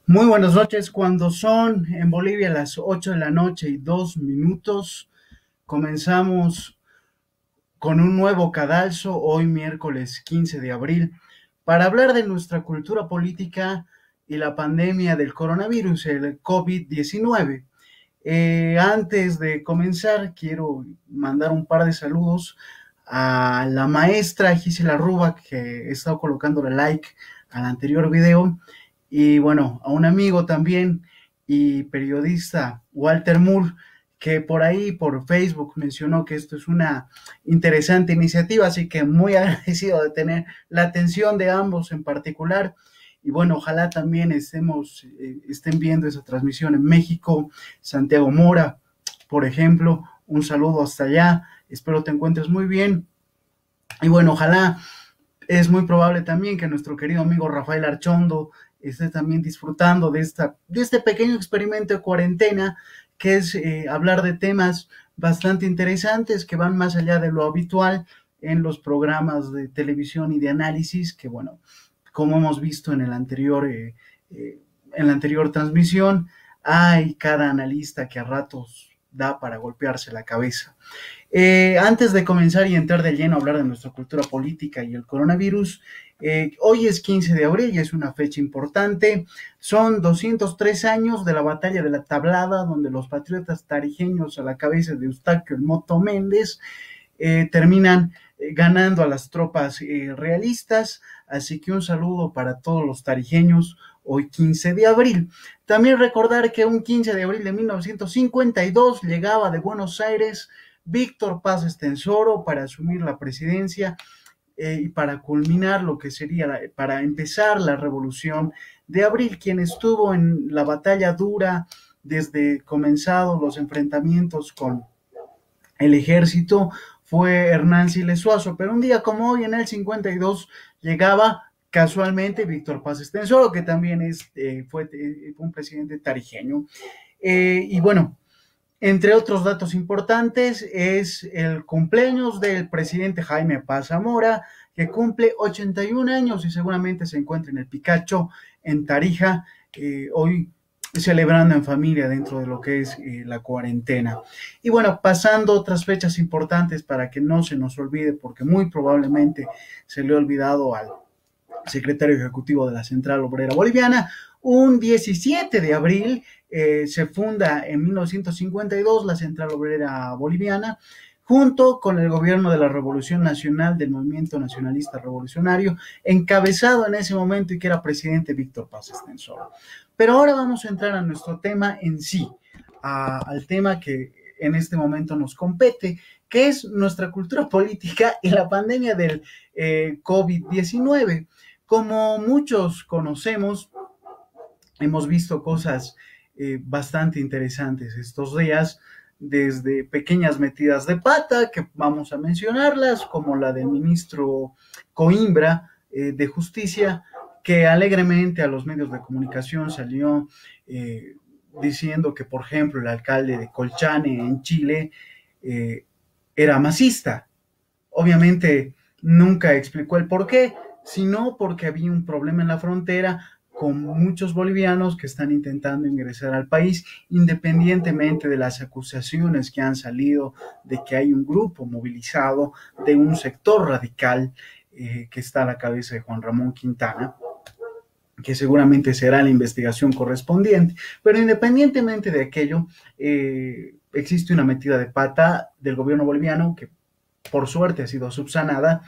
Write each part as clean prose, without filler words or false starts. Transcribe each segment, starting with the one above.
Muy buenas noches, cuando son en Bolivia las 8 de la noche y 2 minutos, comenzamos con un nuevo cadalso, hoy miércoles 15 de abril, para hablar de nuestra cultura política y la pandemia del coronavirus, el COVID-19. Antes de comenzar, quiero mandar un par de saludos a la maestra Gisela Ruba, que he estado colocándole like al anterior video, y bueno, a un amigo también y periodista, Walter Moore, que por ahí, por Facebook, mencionó que esto es una interesante iniciativa, así que muy agradecido de tener la atención de ambos en particular. Y bueno, ojalá también estén viendo esa transmisión en México, Santiago Mora, por ejemplo, un saludo hasta allá, espero te encuentres muy bien. Y bueno, ojalá, es muy probable también que nuestro querido amigo Rafael Archondo esté también disfrutando de este pequeño experimento de cuarentena, que es hablar de temas bastante interesantes que van más allá de lo habitual en los programas de televisión y de análisis, que bueno, como hemos visto en la anterior transmisión, hay cada analista que a ratos da para golpearse la cabeza. Antes de comenzar y entrar de lleno a hablar de nuestra cultura política y el coronavirus, hoy es 15 de abril y es una fecha importante. Son 203 años de la batalla de la Tablada, donde los patriotas tarijeños a la cabeza de Eustaquio el Moto Méndez terminan ganando a las tropas realistas. Así que un saludo para todos los tarijeños hoy 15 de abril. También recordar que un 15 de abril de 1952 llegaba de Buenos Aires Víctor Paz Estenssoro para asumir la presidencia y para culminar lo que sería, para empezar la revolución de abril. Quien estuvo en la batalla dura desde comenzados los enfrentamientos con el ejército fue Hernán Siles Suazo, pero un día como hoy en el 52 llegaba casualmente Víctor Paz Estenssoro, que también fue un presidente tarijeño. Y bueno, entre otros datos importantes es el cumpleaños del presidente Jaime Paz Zamora, que cumple 81 años y seguramente se encuentra en el Picacho, en Tarija, hoy celebrando en familia dentro de lo que es la cuarentena. Y bueno, pasando a otras fechas importantes para que no se nos olvide, porque muy probablemente se le ha olvidado al secretario ejecutivo de la Central Obrera Boliviana. Un 17 de abril se funda en 1952 la Central Obrera Boliviana, junto con el gobierno de la Revolución Nacional del Movimiento Nacionalista Revolucionario, encabezado en ese momento y que era presidente Víctor Paz Estenssoro. Pero ahora vamos a entrar a nuestro tema en sí, al tema que en este momento nos compete, que es nuestra cultura política y la pandemia del COVID-19. Como muchos conocemos, hemos visto cosas bastante interesantes estos días, desde pequeñas metidas de pata, que vamos a mencionarlas, como la del ministro Coimbra de Justicia, que alegremente a los medios de comunicación salió diciendo que, por ejemplo, el alcalde de Colchane en Chile eh, era masista. Obviamente nunca explicó el por qué, sino porque había un problema en la frontera con muchos bolivianos que están intentando ingresar al país, independientemente de las acusaciones que han salido de que hay un grupo movilizado de un sector radical que está a la cabeza de Juan Ramón Quintana, que seguramente será la investigación correspondiente. Pero independientemente de aquello, existe una metida de pata del gobierno boliviano que por suerte ha sido subsanada,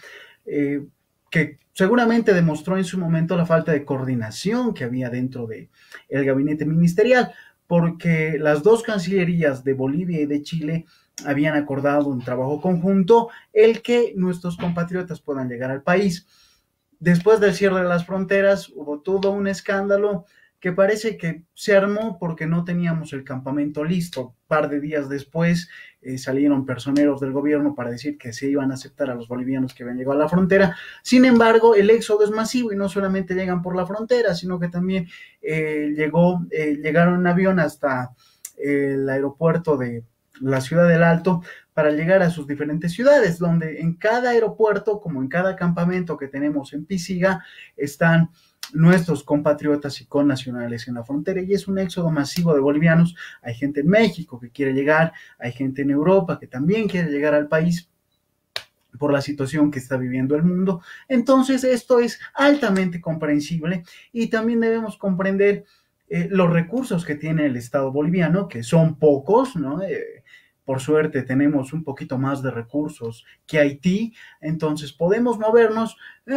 que seguramente demostró en su momento la falta de coordinación que había dentro del gabinete ministerial, porque las dos cancillerías de Bolivia y de Chile habían acordado un trabajo conjunto, el que nuestros compatriotas puedan llegar al país. Después del cierre de las fronteras hubo todo un escándalo que parece que se armó porque no teníamos el campamento listo. Un par de días después salieron personeros del gobierno para decir que se iban a aceptar a los bolivianos que habían llegado a la frontera. Sin embargo, el éxodo es masivo y no solamente llegan por la frontera, sino que también llegaron en avión hasta el aeropuerto de la ciudad del Alto para llegar a sus diferentes ciudades, donde en cada aeropuerto, como en cada campamento que tenemos en Pisiga, están nuestros compatriotas y connacionales en la frontera, y es un éxodo masivo de bolivianos. Hay gente en México que quiere llegar, hay gente en Europa que también quiere llegar al país por la situación que está viviendo el mundo. Entonces, esto es altamente comprensible y también debemos comprender los recursos que tiene el Estado boliviano, que son pocos, ¿no? Por suerte tenemos un poquito más de recursos que Haití, entonces podemos movernos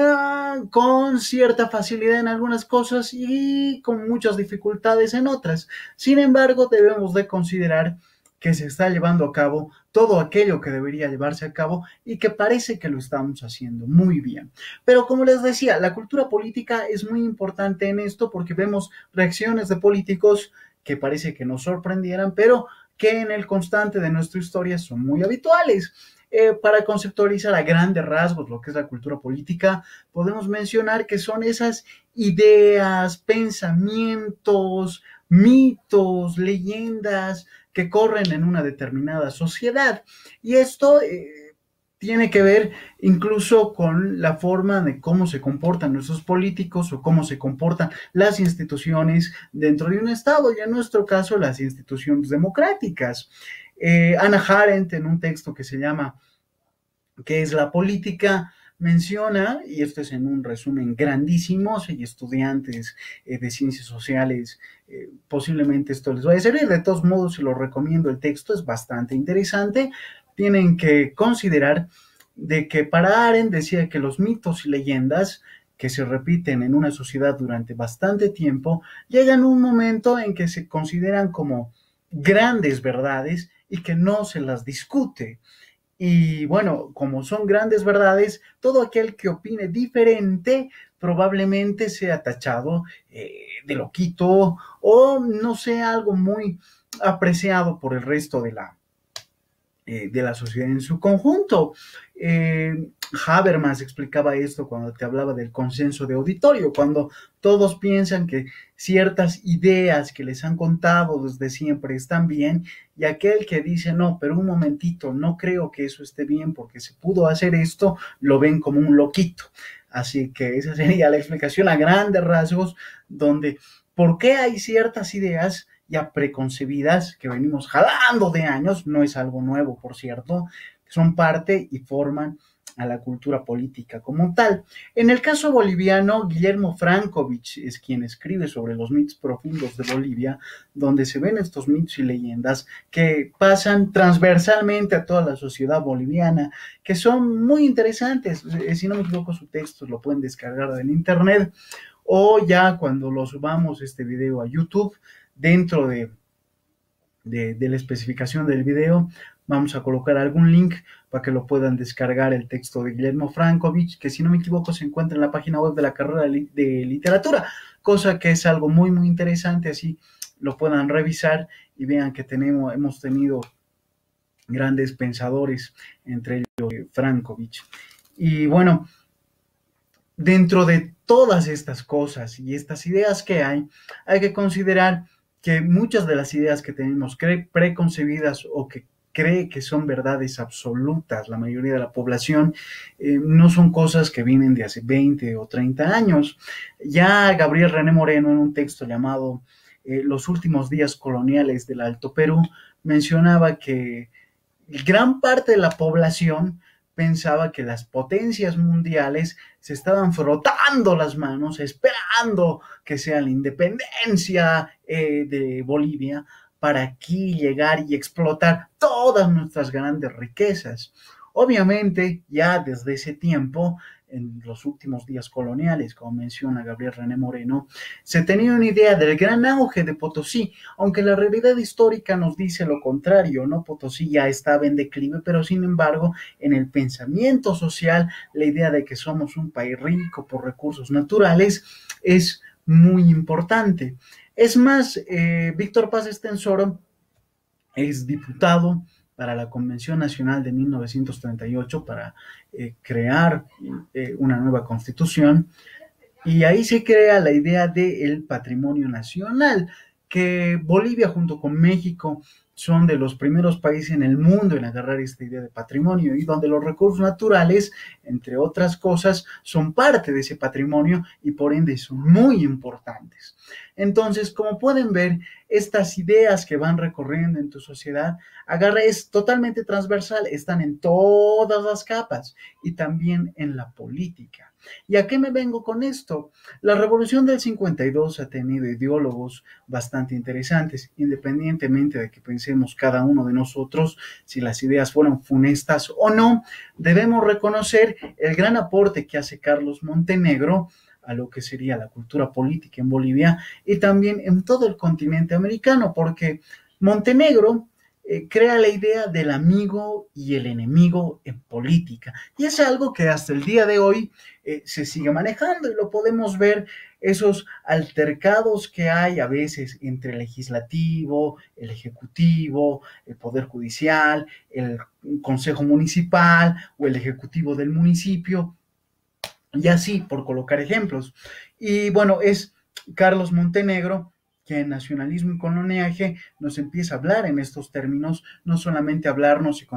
con cierta facilidad en algunas cosas y con muchas dificultades en otras. Sin embargo, debemos de considerar que se está llevando a cabo todo aquello que debería llevarse a cabo y que parece que lo estamos haciendo muy bien. Pero como les decía, la cultura política es muy importante en esto porque vemos reacciones de políticos que parece que nos sorprendieran, pero que en el constante de nuestra historia son muy habituales. Para conceptualizar a grandes rasgos lo que es la cultura política, podemos mencionar que son esas ideas, pensamientos, mitos, leyendas que corren en una determinada sociedad. Y esto tiene que ver incluso con la forma de cómo se comportan nuestros políticos o cómo se comportan las instituciones dentro de un Estado, y en nuestro caso las instituciones democráticas. Hannah Arendt, en un texto que se llama ¿Qué es la política?, menciona, y esto es en un resumen grandísimo, si hay estudiantes de ciencias sociales, posiblemente esto les vaya a servir. De todos modos, se lo recomiendo, el texto es bastante interesante. Tienen que considerar de que para Arendt decía que los mitos y leyendas que se repiten en una sociedad durante bastante tiempo llegan a un momento en que se consideran como grandes verdades y que no se las discute. Y bueno, como son grandes verdades, todo aquel que opine diferente probablemente sea tachado de loquito o no sea algo muy apreciado por el resto de la sociedad en su conjunto. Habermas explicaba esto cuando te hablaba del consenso de auditorio, cuando todos piensan que ciertas ideas que les han contado desde siempre están bien, y aquel que dice, no, pero un momentito, no creo que eso esté bien porque se pudo hacer esto, lo ven como un loquito. Así que esa sería la explicación a grandes rasgos, donde por qué hay ciertas ideas ya preconcebidas que venimos jalando de años, no es algo nuevo, por cierto, son parte y forman a la cultura política como tal. En el caso boliviano, Guillermo Frankovich es quien escribe sobre los mitos profundos de Bolivia, donde se ven estos mitos y leyendas que pasan transversalmente a toda la sociedad boliviana, que son muy interesantes. Si no me equivoco, su texto lo pueden descargar en internet, o ya cuando lo subamos este video a YouTube, dentro de la especificación del video vamos a colocar algún link para que lo puedan descargar, el texto de Guillermo Frankovich, que si no me equivoco se encuentra en la página web de la carrera de literatura, cosa que es algo muy muy interesante, así lo puedan revisar y vean que hemos tenido grandes pensadores, entre ellos Frankovich. Y bueno, dentro de todas estas cosas y estas ideas que hay que considerar que muchas de las ideas que tenemos preconcebidas o que cree que son verdades absolutas, la mayoría de la población, no son cosas que vienen de hace 20 o 30 años. Ya Gabriel René Moreno, en un texto llamado Los últimos días coloniales del Alto Perú, mencionaba que gran parte de la población pensaba que las potencias mundiales se estaban frotando las manos, esperando que sea la independencia de Bolivia para aquí llegar y explotar todas nuestras grandes riquezas. Obviamente, ya desde ese tiempo, en los últimos días coloniales, como menciona Gabriel René Moreno, se tenía una idea del gran auge de Potosí, aunque la realidad histórica nos dice lo contrario, ¿no? Potosí ya estaba en declive, pero sin embargo, en el pensamiento social, la idea de que somos un país rico por recursos naturales es muy importante. Es más, Víctor Paz Estenssoro es diputado para la Convención Nacional de 1938 para crear una nueva constitución, y ahí se crea la idea del patrimonio nacional, que Bolivia junto con México son de los primeros países en el mundo en agarrar esta idea de patrimonio y donde los recursos naturales, entre otras cosas, son parte de ese patrimonio y por ende son muy importantes. Entonces, como pueden ver, estas ideas que van recorriendo en tu sociedad, agarra es totalmente transversal, están en todas las capas y también en la política. ¿Y a qué me vengo con esto? La revolución del 52 ha tenido ideólogos bastante interesantes, independientemente de que pensemos cada uno de nosotros si las ideas fueron funestas o no, debemos reconocer el gran aporte que hace Carlos Montenegro a lo que sería la cultura política en Bolivia y también en todo el continente americano, porque Montenegro crea la idea del amigo y el enemigo en política. Y es algo que hasta el día de hoy se sigue manejando y lo podemos ver, esos altercados que hay a veces entre el legislativo, el ejecutivo, el poder judicial, el consejo municipal o el ejecutivo del municipio, y así por colocar ejemplos. Y bueno, es Carlos Montenegro que en Nacionalismo y Coloniaje nos empieza a hablar en estos términos, no solamente hablarnos y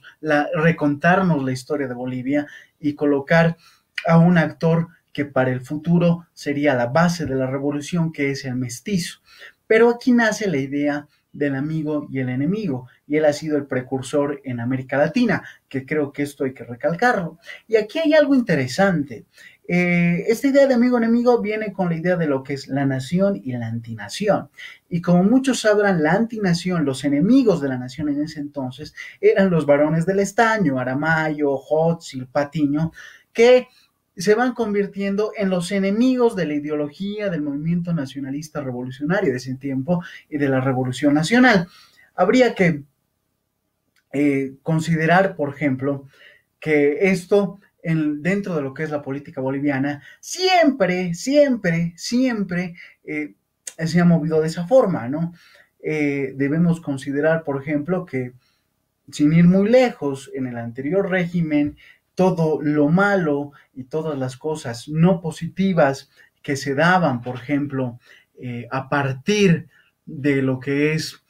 recontarnos la historia de Bolivia y colocar a un actor que para el futuro sería la base de la revolución, que es el mestizo. Pero aquí nace la idea del amigo y el enemigo, y él ha sido el precursor en América Latina, que creo que esto hay que recalcarlo. Y aquí hay algo interesante. Esta idea de amigo-enemigo viene con la idea de lo que es la nación y la antinación. Y como muchos sabrán, la antinación, los enemigos de la nación en ese entonces, eran los varones del estaño, Aramayo, Hotzil, Patiño, que se van convirtiendo en los enemigos de la ideología del movimiento nacionalista revolucionario de ese tiempo y de la Revolución Nacional. Habría que considerar, por ejemplo, que esto dentro de lo que es la política boliviana siempre se ha movido de esa forma, ¿no? Debemos considerar, por ejemplo, que sin ir muy lejos, en el anterior régimen, todo lo malo y todas las cosas no positivas que se daban, por ejemplo, a partir de lo que es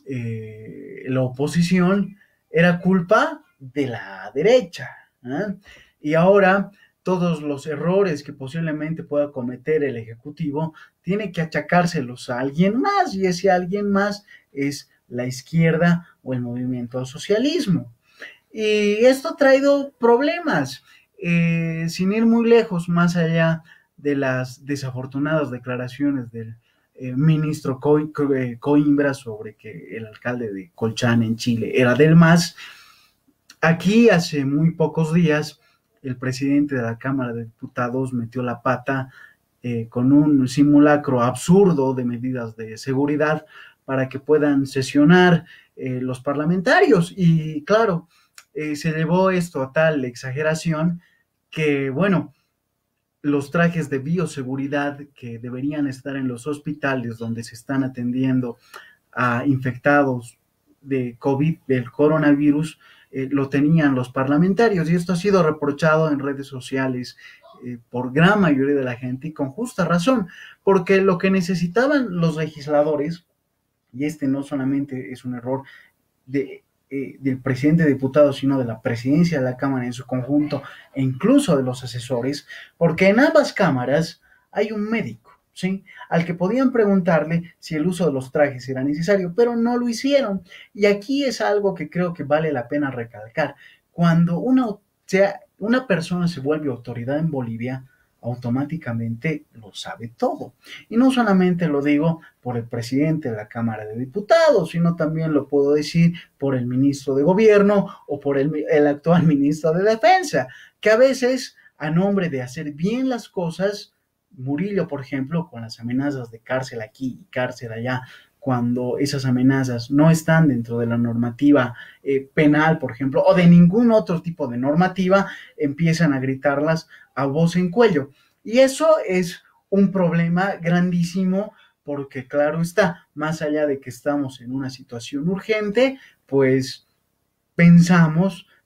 la oposición, era culpa de la derecha. ¿Eh? Y ahora todos los errores que posiblemente pueda cometer el Ejecutivo tiene que achacárselos a alguien más, y ese alguien más es la izquierda o el movimiento al socialismo. Y esto ha traído problemas, sin ir muy lejos, más allá de las desafortunadas declaraciones del ministro Coimbra sobre que el alcalde de Colchán en Chile era del MAS. Aquí hace muy pocos días el presidente de la Cámara de Diputados metió la pata con un simulacro absurdo de medidas de seguridad para que puedan sesionar los parlamentarios. Y claro, se llevó esto a tal exageración que, bueno, los trajes de bioseguridad que deberían estar en los hospitales donde se están atendiendo a infectados de COVID, del coronavirus, lo tenían los parlamentarios, y esto ha sido reprochado en redes sociales por gran mayoría de la gente y con justa razón, porque lo que necesitaban los legisladores, y este no solamente es un error del presidente de diputados, sino de la presidencia de la Cámara en su conjunto e incluso de los asesores, porque en ambas cámaras hay un médico, ¿sí? Al que podían preguntarle si el uso de los trajes era necesario, pero no lo hicieron. Y aquí es algo que creo que vale la pena recalcar. Cuando una persona se vuelve autoridad en Bolivia, automáticamente lo sabe todo. Y no solamente lo digo por el presidente de la Cámara de Diputados, sino también lo puedo decir por el ministro de Gobierno o por el actual ministro de Defensa, que a veces, a nombre de hacer bien las cosas, Murillo, por ejemplo, con las amenazas de cárcel aquí y cárcel allá, cuando esas amenazas no están dentro de la normativa penal, por ejemplo, o de ningún otro tipo de normativa, empiezan a gritarlas a voz en cuello. Y eso es un problema grandísimo porque, claro está, más allá de que estamos en una situación urgente, pues pensamos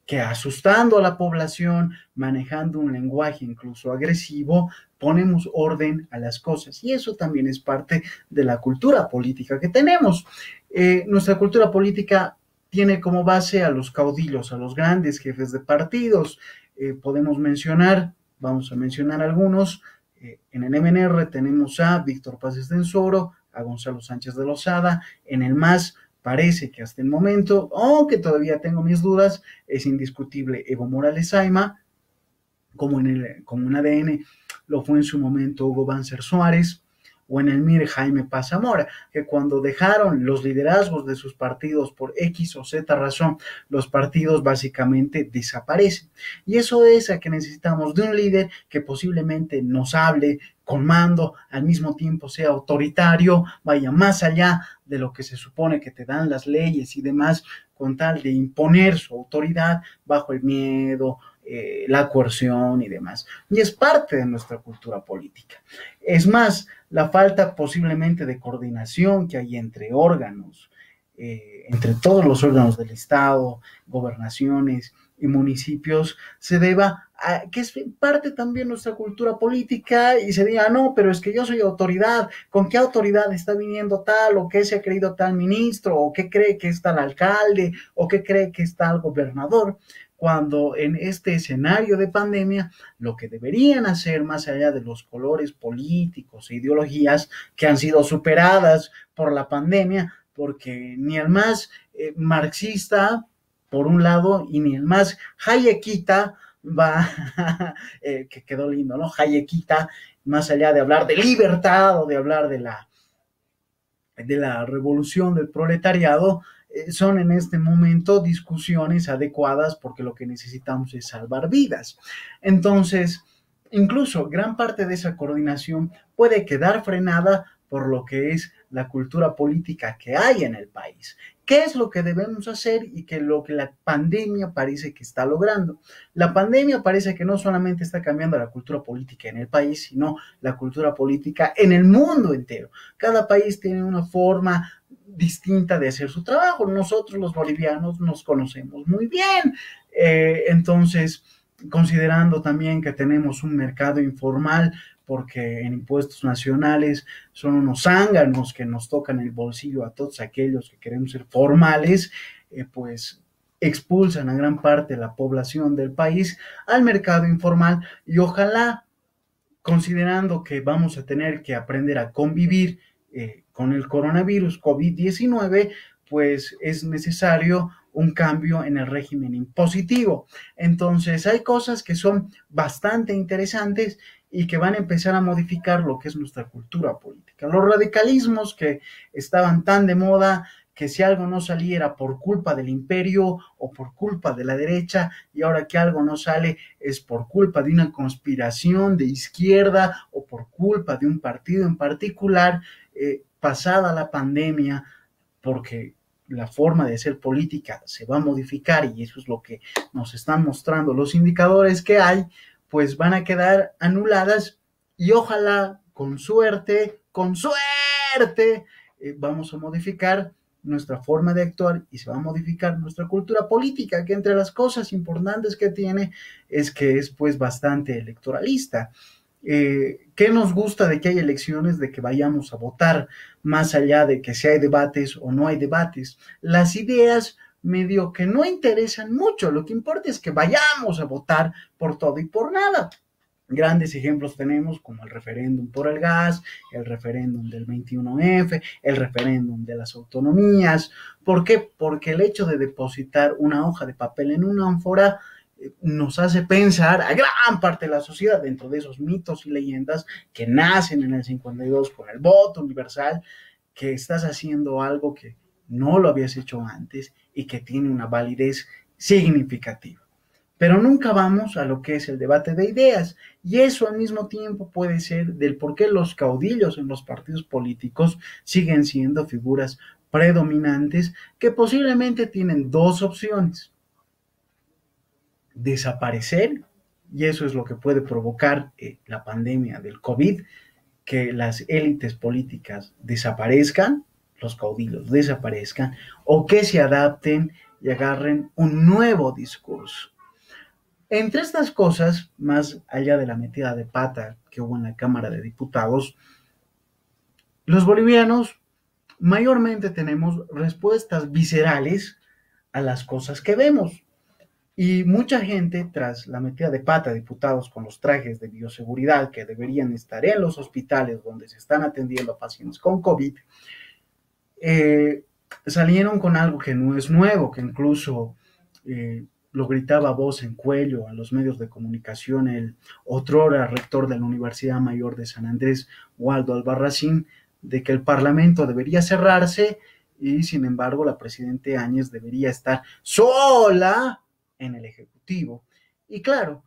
que asustando a la población, manejando un lenguaje incluso agresivo, ponemos orden a las cosas. Y eso también es parte de la cultura política que tenemos. Nuestra cultura política tiene como base a los caudillos, a los grandes jefes de partidos. Podemos mencionar, vamos a mencionar algunos. En el MNR tenemos a Víctor Paz Estenssoro, a Gonzalo Sánchez de Lozada. En el MAS parece que hasta el momento, aunque todavía tengo mis dudas, es indiscutible Evo Morales Ayma, como en ADN lo fue en su momento Hugo Banzer Suárez, o en el MIR Jaime Paz Zamora, que cuando dejaron los liderazgos de sus partidos por X o Z razón, los partidos básicamente desaparecen. Y eso es a que necesitamos de un líder que posiblemente nos hable con mando, al mismo tiempo sea autoritario, vaya más allá de lo que se supone que te dan las leyes y demás, con tal de imponer su autoridad bajo el miedo, la coerción y demás. Y es parte de nuestra cultura política. Es más, la falta posiblemente de coordinación que hay entre órganos, entre todos los órganos del Estado, gobernaciones y municipios, se deba a que es parte también de nuestra cultura política y se diga, no, pero es que yo soy autoridad, ¿con qué autoridad está viniendo tal o qué se ha creído tal ministro o qué cree que está el alcalde o qué cree que está el gobernador? Cuando en este escenario de pandemia lo que deberían hacer más allá de los colores políticos e ideologías que han sido superadas por la pandemia, porque ni el más marxista, por un lado, y ni el más hayekita va, que quedó lindo, ¿no? Hayekita, más allá de hablar de libertad o de hablar de la revolución del proletariado, son en este momento discusiones adecuadas porque lo que necesitamos es salvar vidas. Entonces, incluso gran parte de esa coordinación puede quedar frenada por lo que es la cultura política que hay en el país. ¿Qué es lo que debemos hacer y qué es lo que la pandemia parece que está logrando? La pandemia parece que no solamente está cambiando la cultura política en el país, sino la cultura política en el mundo entero. Cada país tiene una forma distinta de hacer su trabajo. Nosotros los bolivianos nos conocemos muy bien. Entonces, considerando también que tenemos un mercado informal, porque en impuestos nacionales son unos zánganos que nos tocan el bolsillo a todos aquellos que queremos ser formales, pues expulsan a gran parte de la población del país al mercado informal y ojalá, considerando que vamos a tener que aprender a convivir con el coronavirus COVID-19, pues es necesario un cambio en el régimen impositivo. Entonces hay cosas que son bastante interesantes y que van a empezar a modificar lo que es nuestra cultura política. Los radicalismos que estaban tan de moda, que si algo no saliera por culpa del imperio o por culpa de la derecha, y ahora que algo no sale es por culpa de una conspiración de izquierda o por culpa de un partido en particular, pasada la pandemia, porque la forma de hacer política se va a modificar y eso es lo que nos están mostrando los indicadores que hay, pues van a quedar anuladas y ojalá con suerte, vamos a modificar nuestra forma de actuar y se va a modificar nuestra cultura política, que entre las cosas importantes que tiene es que es pues bastante electoralista. ¿Qué nos gusta de que hay elecciones, de que vayamos a votar, más allá de que si hay debates o no hay debates? Las ideas medio que no interesan mucho, lo que importa es que vayamos a votar por todo y por nada. Grandes ejemplos tenemos como el referéndum por el gas, el referéndum del 21F, el referéndum de las autonomías. ¿Por qué? Porque el hecho de depositar una hoja de papel en una ánfora nos hace pensar a gran parte de la sociedad, dentro de esos mitos y leyendas que nacen en el 52 con el voto universal, que estás haciendo algo que no lo habías hecho antes y que tiene una validez significativa. Pero nunca vamos a lo que es el debate de ideas, y eso al mismo tiempo puede ser del por qué los caudillos en los partidos políticos siguen siendo figuras predominantes que posiblemente tienen dos opciones: desaparecer, y eso es lo que puede provocar la pandemia del COVID, que las élites políticas desaparezcan, los caudillos desaparezcan, o que se adapten y agarren un nuevo discurso. Entre estas cosas, más allá de la metida de pata que hubo en la Cámara de Diputados, los bolivianos mayormente tenemos respuestas viscerales a las cosas que vemos. Y mucha gente, tras la metida de pata de diputados con los trajes de bioseguridad que deberían estar en los hospitales donde se están atendiendo a pacientes con COVID, salieron con algo que no es nuevo, que incluso lo gritaba a voz en cuello a los medios de comunicación el otrora rector de la Universidad Mayor de San Andrés, Waldo Albarracín, de que el Parlamento debería cerrarse y sin embargo la presidenta Áñez debería estar sola en el Ejecutivo. Y claro,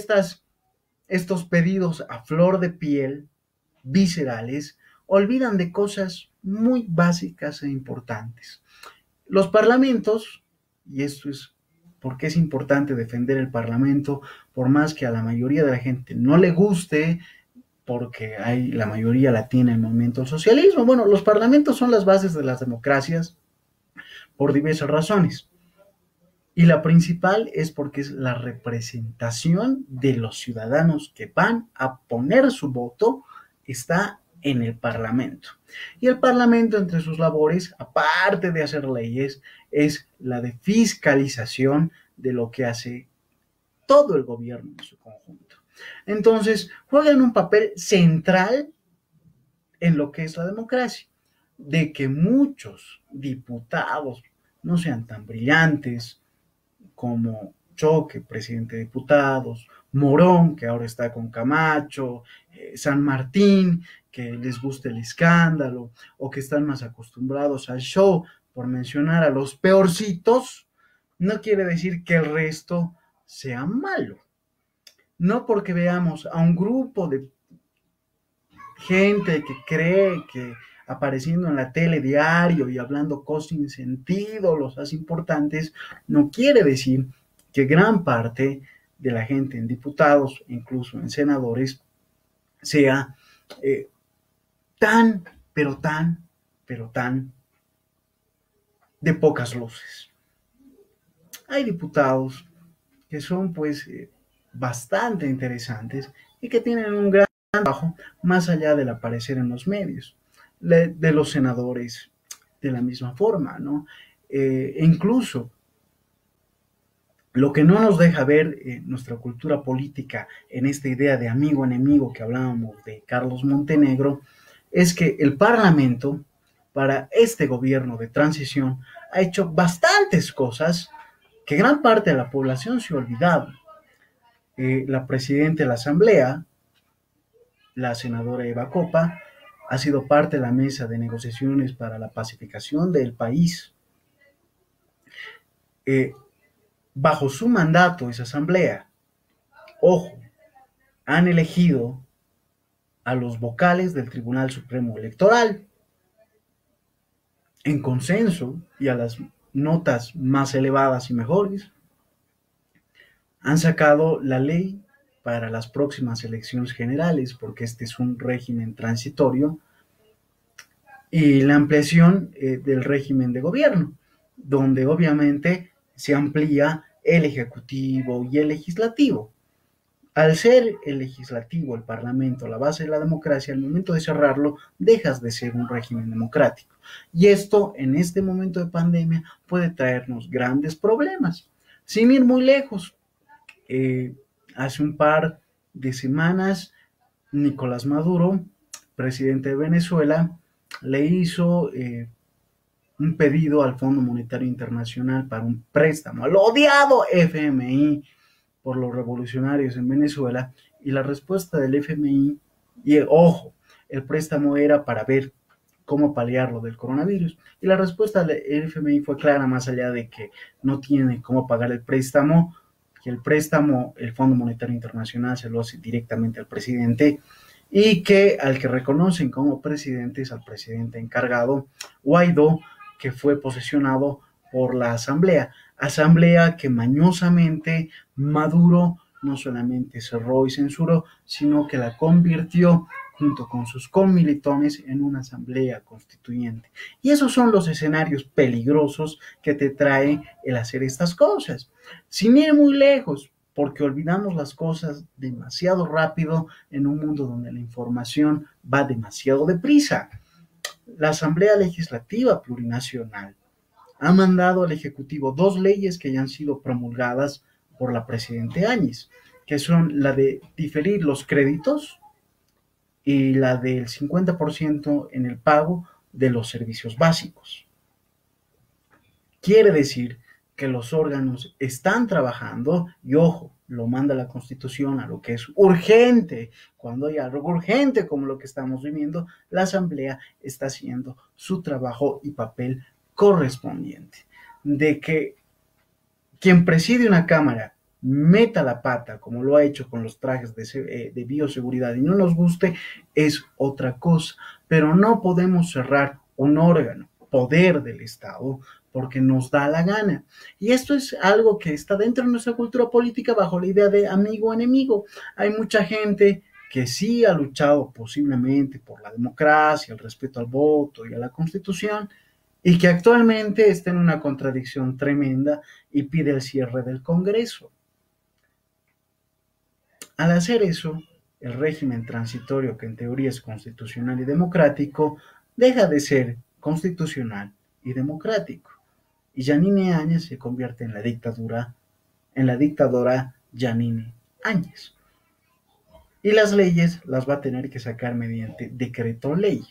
estos pedidos a flor de piel, viscerales, olvidan de cosas muy básicas e importantes. Los parlamentos, y esto es porque es importante defender el Parlamento, por más que a la mayoría de la gente no le guste, porque la mayoría la tiene el movimiento del socialismo. Bueno, los parlamentos son las bases de las democracias por diversas razones. Y la principal es porque es la representación de los ciudadanos que van a poner su voto, está en el Parlamento. Y el Parlamento, entre sus labores, aparte de hacer leyes, es la de fiscalización de lo que hace todo el gobierno en su conjunto. Entonces, juegan un papel central en lo que es la democracia, de que muchos diputados no sean tan brillantes como Choque, presidente de diputados, Morón, que ahora está con Camacho, San Martín, que les gusta el escándalo, o que están más acostumbrados al show, por mencionar a los peorcitos, no quiere decir que el resto sea malo. No porque veamos a un grupo de gente que cree que apareciendo en la tele diario y hablando cosas sin sentido los hace importantes, no quiere decir que gran parte de la gente en diputados, incluso en senadores, sea tan, pero tan de pocas luces. Hay diputados que son pues bastante interesantes y que tienen un gran trabajo más allá del aparecer en los medios, de los senadores de la misma forma, ¿no? Incluso lo que no nos deja ver nuestra cultura política en esta idea de amigo-enemigo que hablábamos de Carlos Montenegro, es que el Parlamento, para este gobierno de transición, ha hecho bastantes cosas que gran parte de la población se ha olvidado. La presidenta de la Asamblea, la senadora Eva Copa, ha sido parte de la mesa de negociaciones para la pacificación del país. Bajo su mandato, esa asamblea, ojo, han elegido a los vocales del Tribunal Supremo Electoral en consenso y a las notas más elevadas y mejores. Han sacado la ley para las próximas elecciones generales, porque este es un régimen transitorio, y la ampliación del régimen de gobierno, donde obviamente se amplía el ejecutivo y el legislativo. Al ser el legislativo, el parlamento, la base de la democracia, al momento de cerrarlo, dejas de ser un régimen democrático. Y esto, en este momento de pandemia, puede traernos grandes problemas. Sin ir muy lejos, hace un par de semanas, Nicolás Maduro, presidente de Venezuela, le hizo un pedido al Fondo Monetario Internacional para un préstamo al odiado FMI por los revolucionarios en Venezuela, y la respuesta del FMI, y ojo, el préstamo era para ver cómo paliar lo del coronavirus, y la respuesta del FMI fue clara, más allá de que no tiene cómo pagar el préstamo, que el préstamo, el Fondo Monetario Internacional se lo hace directamente al presidente, y que al que reconocen como presidente es al presidente encargado, Guaidó, que fue posesionado por la asamblea que mañosamente Maduro no solamente cerró y censuró, sino que la convirtió junto con sus comilitones en una asamblea constituyente. Y esos son los escenarios peligrosos que te trae el hacer estas cosas. Sin ir muy lejos, porque olvidamos las cosas demasiado rápido en un mundo donde la información va demasiado deprisa. La Asamblea Legislativa Plurinacional ha mandado al Ejecutivo dos leyes que ya han sido promulgadas por la presidenta Áñez, que son la de diferir los créditos y la del 50% en el pago de los servicios básicos. Quiere decir que los órganos están trabajando y ojo, lo manda la Constitución a lo que es urgente. Cuando hay algo urgente como lo que estamos viviendo, la Asamblea está haciendo su trabajo y papel correspondiente. De que quien preside una Cámara meta la pata, como lo ha hecho con los trajes de bioseguridad y no nos guste, es otra cosa. Pero no podemos cerrar un órgano, poder del Estado, porque nos da la gana. Y esto es algo que está dentro de nuestra cultura política bajo la idea de amigo-enemigo. Hay mucha gente que sí ha luchado posiblemente por la democracia, el respeto al voto y a la Constitución, y que actualmente está en una contradicción tremenda y pide el cierre del Congreso. Al hacer eso, el régimen transitorio, que en teoría es constitucional y democrático, deja de ser constitucional y democrático. Y Yanine Áñez se convierte en la dictadora Yanine Áñez. Y las leyes las va a tener que sacar mediante decreto ley,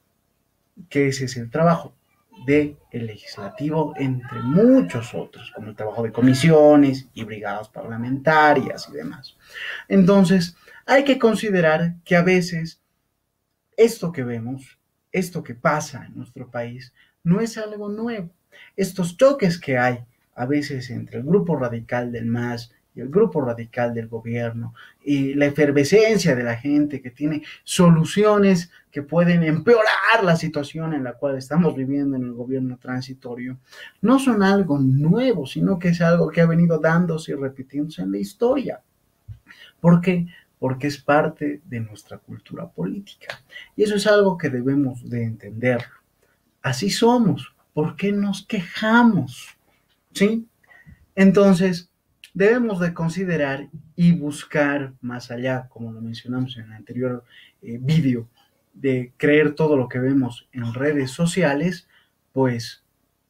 que ese es el trabajo del legislativo, entre muchos otros, como el trabajo de comisiones y brigadas parlamentarias y demás. Entonces, hay que considerar que a veces esto que vemos, esto que pasa en nuestro país, no es algo nuevo. Estos choques que hay a veces entre el grupo radical del MAS y el grupo radical del gobierno, y la efervescencia de la gente que tiene soluciones que pueden empeorar la situación en la cual estamos viviendo en el gobierno transitorio, no son algo nuevo, sino que es algo que ha venido dándose y repitiéndose en la historia. ¿Por qué? Porque es parte de nuestra cultura política. Y eso es algo que debemos de entender. Así somos. ¿Por qué nos quejamos? ¿Sí? Entonces, debemos de considerar y buscar más allá, como lo mencionamos en el anterior vídeo, de creer todo lo que vemos en redes sociales, pues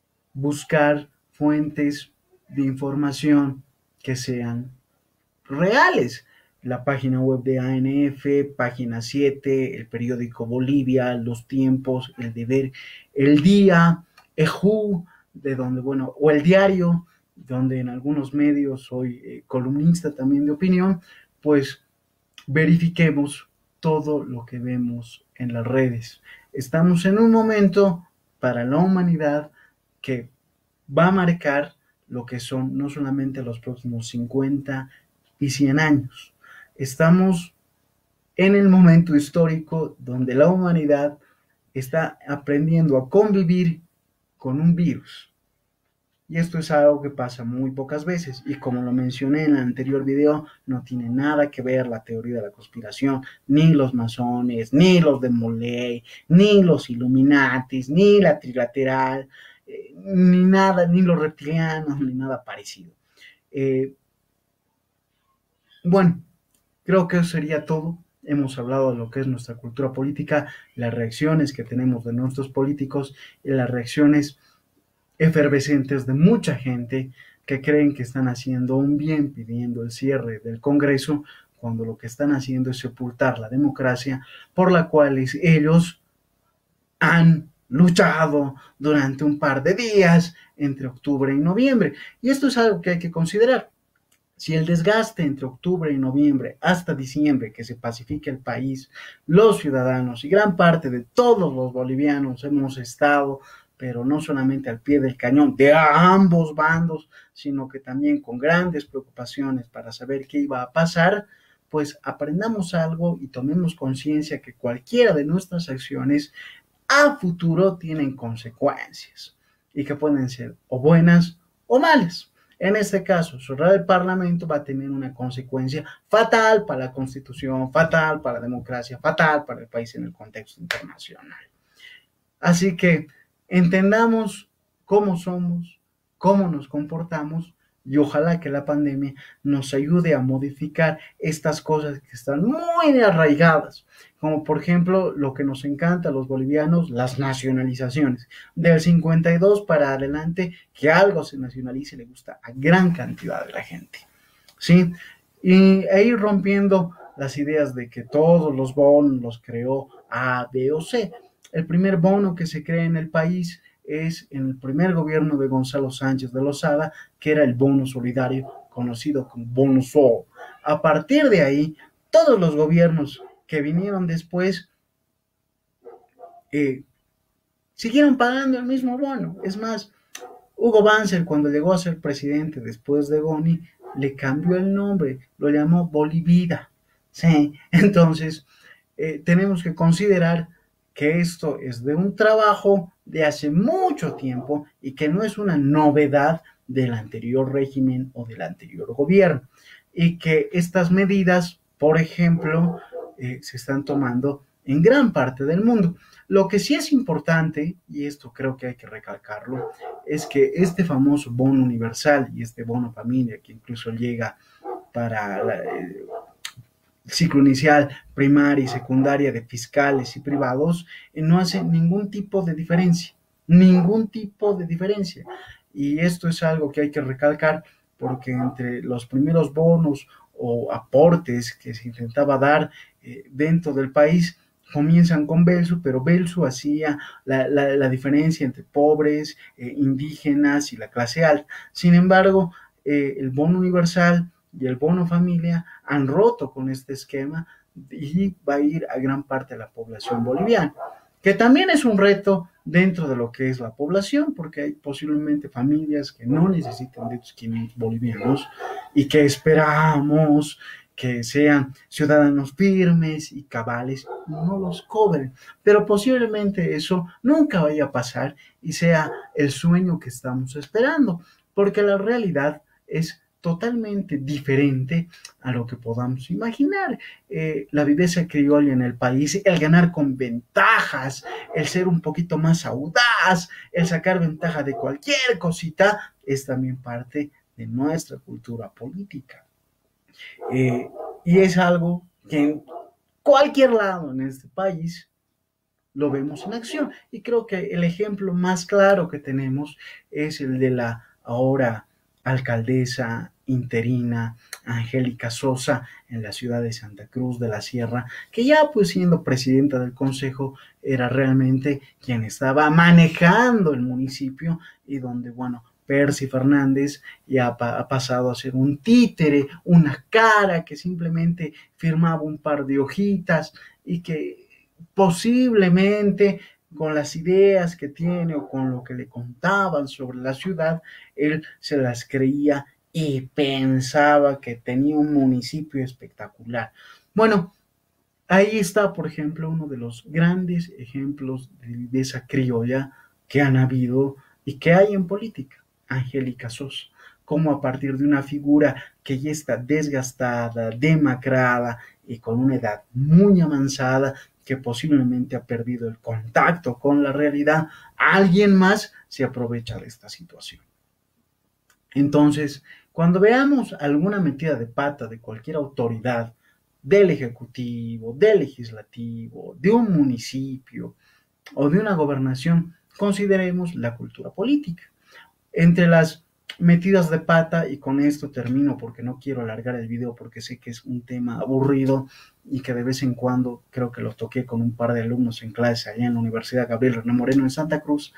buscar fuentes de información que sean reales. La página web de ANF, Página 7, el periódico Bolivia, Los Tiempos, El Deber, El Día, EJU, de donde, bueno, o El Diario, donde en algunos medios soy columnista también de opinión, pues verifiquemos todo lo que vemos en las redes. Estamos en un momento para la humanidad que va a marcar lo que son no solamente los próximos 50 y 100 años. Estamos en el momento histórico donde la humanidad está aprendiendo a convivir con un virus. Y esto es algo que pasa muy pocas veces. Y como lo mencioné en el anterior video, no tiene nada que ver la teoría de la conspiración, ni los masones, ni los de Moley, ni los Illuminatis, ni la trilateral, ni nada, ni los reptilianos, ni nada parecido. Bueno, creo que eso sería todo. Hemos hablado de lo que es nuestra cultura política, las reacciones que tenemos de nuestros políticos y las reacciones efervescentes de mucha gente que creen que están haciendo un bien pidiendo el cierre del Congreso, cuando lo que están haciendo es sepultar la democracia por la cual ellos han luchado durante un par de días entre octubre y noviembre. Y esto es algo que hay que considerar. Si el desgaste entre octubre y noviembre hasta diciembre, que se pacifique el país, los ciudadanos y gran parte de todos los bolivianos hemos estado, pero no solamente al pie del cañón de ambos bandos, sino que también con grandes preocupaciones para saber qué iba a pasar, pues aprendamos algo y tomemos conciencia que cualquiera de nuestras acciones a futuro tienen consecuencias y que pueden ser o buenas o malas. En este caso, cerrar el Parlamento va a tener una consecuencia fatal para la Constitución, fatal para la democracia, fatal para el país en el contexto internacional. Así que entendamos cómo somos, cómo nos comportamos y ojalá que la pandemia nos ayude a modificar estas cosas que están muy arraigadas, como por ejemplo lo que nos encanta a los bolivianos, las nacionalizaciones. Del 52 para adelante, que algo se nacionalice le gusta a gran cantidad de la gente, ¿sí? E ir rompiendo las ideas de que todos los bonos los creó A, B o C. El primer bono que se crea en el país es en el primer gobierno de Gonzalo Sánchez de Lozada, que era el bono solidario, conocido como bono sol. A partir de ahí, todos los gobiernos que vinieron después siguieron pagando el mismo bono. Es más, Hugo Banzer, cuando llegó a ser presidente después de Goni, le cambió el nombre, lo llamó Bolivida. ¿Sí? Entonces, tenemos que considerar que esto es de un trabajo de hace mucho tiempo y que no es una novedad del anterior régimen o del anterior gobierno. Y que estas medidas, por ejemplo, se están tomando en gran parte del mundo. Lo que sí es importante, y esto creo que hay que recalcarlo, es que este famoso bono universal y este bono familia, que incluso llega para el ciclo inicial, primaria y secundaria de fiscales y privados, no hace ningún tipo de diferencia, ningún tipo de diferencia. Y esto es algo que hay que recalcar porque entre los primeros bonos o aportes que se intentaba dar dentro del país, comienzan con Belsu, pero Belsu hacía la diferencia entre pobres, indígenas y la clase alta. Sin embargo, el bono universal y el bono familia han roto con este esquema y va a ir a gran parte de la población boliviana, que también es un reto dentro de lo que es la población, porque hay posiblemente familias que no necesitan de estos 500 bolivianos y que esperamos que sean ciudadanos firmes y cabales, no los cobren, pero posiblemente eso nunca vaya a pasar y sea el sueño que estamos esperando, porque la realidad es totalmente diferente a lo que podamos imaginar. La viveza criolla en el país, el ganar con ventajas, el ser un poquito más audaz, el sacar ventaja de cualquier cosita, es también parte de nuestra cultura política. Y es algo que en cualquier lado en este país lo vemos en acción. Y creo que el ejemplo más claro que tenemos es el de la ahora alcaldesa interina Angélica Sosa en la ciudad de Santa Cruz de la Sierra, que ya pues siendo presidenta del consejo era realmente quien estaba manejando el municipio y donde, bueno, Percy Fernández ya ha pasado a ser un títere, una cara que simplemente firmaba un par de hojitas y que posiblemente con las ideas que tiene o con lo que le contaban sobre la ciudad, él se las creía y pensaba que tenía un municipio espectacular. Bueno, ahí está, por ejemplo, uno de los grandes ejemplos de esa criolla que han habido y que hay en política, Angélica Sosa, como a partir de una figura que ya está desgastada, demacrada y con una edad muy avanzada, que posiblemente ha perdido el contacto con la realidad, alguien más se aprovecha de esta situación. Entonces, cuando veamos alguna metida de pata de cualquier autoridad, del ejecutivo, del legislativo, de un municipio o de una gobernación, consideremos la cultura política. Entre las metidas de pata, y con esto termino porque no quiero alargar el video porque sé que es un tema aburrido y que de vez en cuando creo que lo toqué con un par de alumnos en clase allá en la Universidad Gabriel René Moreno en Santa Cruz,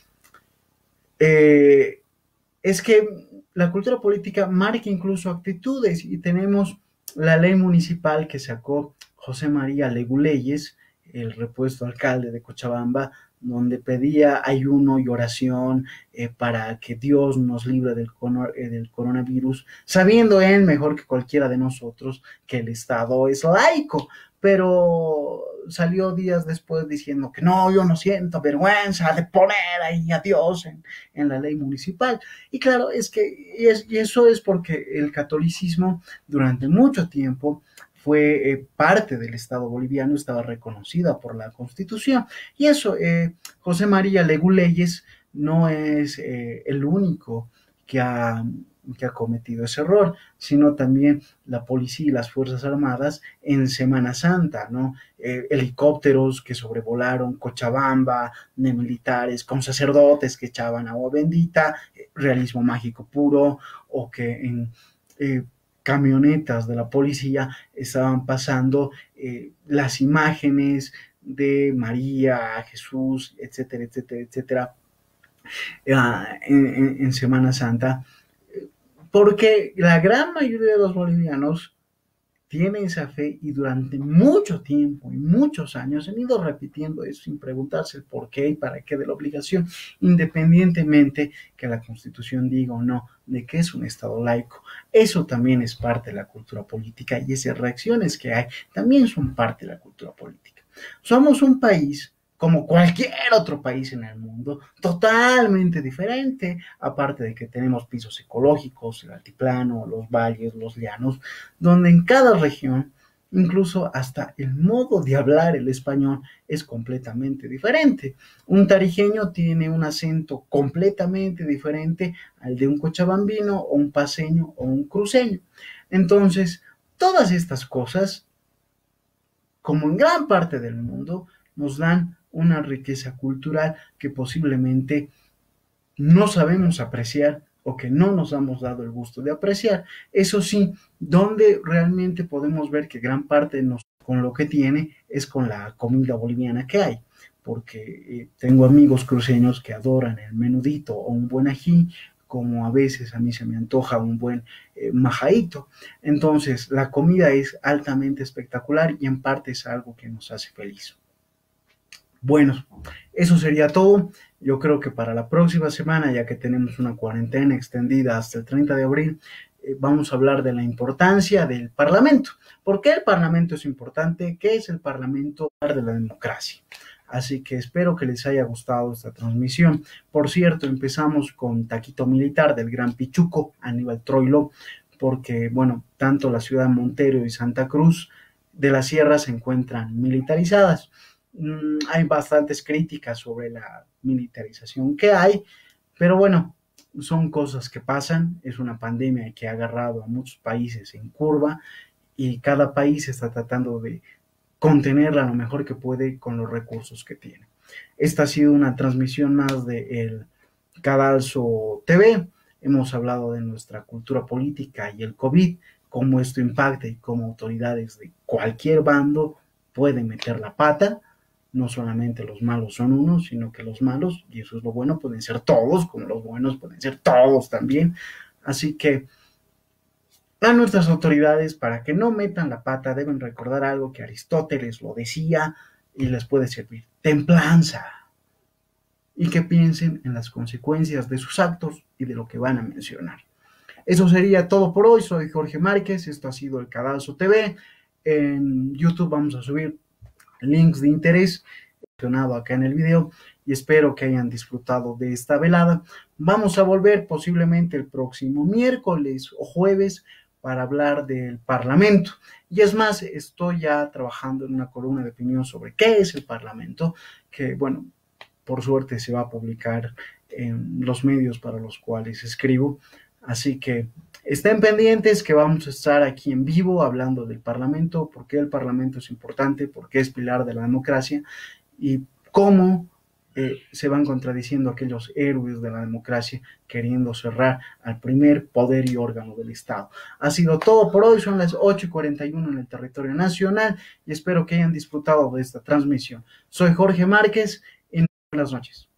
es que la cultura política marca incluso actitudes y tenemos la ley municipal que sacó José María Leguleyes, el repuesto alcalde de Cochabamba, donde pedía ayuno y oración para que Dios nos libre del coronavirus, sabiendo él mejor que cualquiera de nosotros que el Estado es laico, pero salió días después diciendo que no, yo no siento vergüenza de poner ahí a Dios en la ley municipal. Y claro, y eso es porque el catolicismo durante mucho tiempo fue parte del Estado boliviano, estaba reconocida por la Constitución. Y eso, José María Leguleyes no es el único que ha, que ha cometido ese error, sino también la policía y las Fuerzas Armadas en Semana Santa, ¿no? Helicópteros que sobrevolaron Cochabamba, de militares con sacerdotes que echaban agua bendita, realismo mágico puro, o que en camionetas de la policía estaban pasando las imágenes de María, Jesús, etcétera, etcétera, etcétera, en Semana Santa, porque la gran mayoría de los bolivianos tienen esa fe y durante mucho tiempo y muchos años han ido repitiendo eso sin preguntarse el por qué y para qué de la obligación, independientemente que la Constitución diga o no de que es un Estado laico. Eso también es parte de la cultura política y esas reacciones que hay también son parte de la cultura política. Somos un país como cualquier otro país en el mundo, totalmente diferente, aparte de que tenemos pisos ecológicos, el altiplano, los valles, los llanos, donde en cada región, incluso hasta el modo de hablar el español es completamente diferente. Un tarijeño tiene un acento completamente diferente al de un cochabambino o un paceño o un cruceño. Entonces, todas estas cosas, como en gran parte del mundo, nos dan una riqueza cultural que posiblemente no sabemos apreciar o que no nos hemos dado el gusto de apreciar. Eso sí, donde realmente podemos ver que gran parte con lo que tiene es con la comida boliviana que hay, porque tengo amigos cruceños que adoran el menudito o un buen ají, como a veces a mí se me antoja un buen majaito. Entonces, la comida es altamente espectacular y en parte es algo que nos hace feliz. Bueno, eso sería todo. Yo creo que para la próxima semana, ya que tenemos una cuarentena extendida hasta el 30 de abril, vamos a hablar de la importancia del Parlamento. ¿Por qué el Parlamento es importante? ¿Qué es el Parlamento de la democracia? Así que espero que les haya gustado esta transmisión. Por cierto, empezamos con Taquito Militar del Gran Pichuco, Aníbal Troilo, porque, bueno, tanto la ciudad de Montero y Santa Cruz de la Sierra se encuentran militarizadas. Hay bastantes críticas sobre la militarización que hay, pero bueno, son cosas que pasan, es una pandemia que ha agarrado a muchos países en curva y cada país está tratando de contenerla lo mejor que puede con los recursos que tiene. Esta ha sido una transmisión más de el Cadalso TV. Hemos hablado de nuestra cultura política y el COVID, cómo esto impacta y cómo autoridades de cualquier bando pueden meter la pata. No solamente los malos son unos, sino que los malos, y eso es lo bueno, pueden ser todos, como los buenos pueden ser todos también. Así que a nuestras autoridades, para que no metan la pata, deben recordar algo que Aristóteles lo decía y les puede servir: templanza. Y que piensen en las consecuencias de sus actos y de lo que van a mencionar. Eso sería todo por hoy. Soy Jorge Márquez, esto ha sido el Cadalso TV. En YouTube vamos a subir links de interés mencionado acá en el video y espero que hayan disfrutado de esta velada. Vamos a volver posiblemente el próximo miércoles o jueves para hablar del Parlamento. Y es más, estoy ya trabajando en una columna de opinión sobre qué es el Parlamento, que bueno, por suerte se va a publicar en los medios para los cuales escribo. Así que estén pendientes que vamos a estar aquí en vivo hablando del Parlamento, por qué el Parlamento es importante, por qué es pilar de la democracia y cómo se van contradiciendo aquellos héroes de la democracia queriendo cerrar al primer poder y órgano del Estado. Ha sido todo por hoy, son las 8:41 en el territorio nacional y espero que hayan disfrutado de esta transmisión. Soy Jorge Márquez y buenas noches.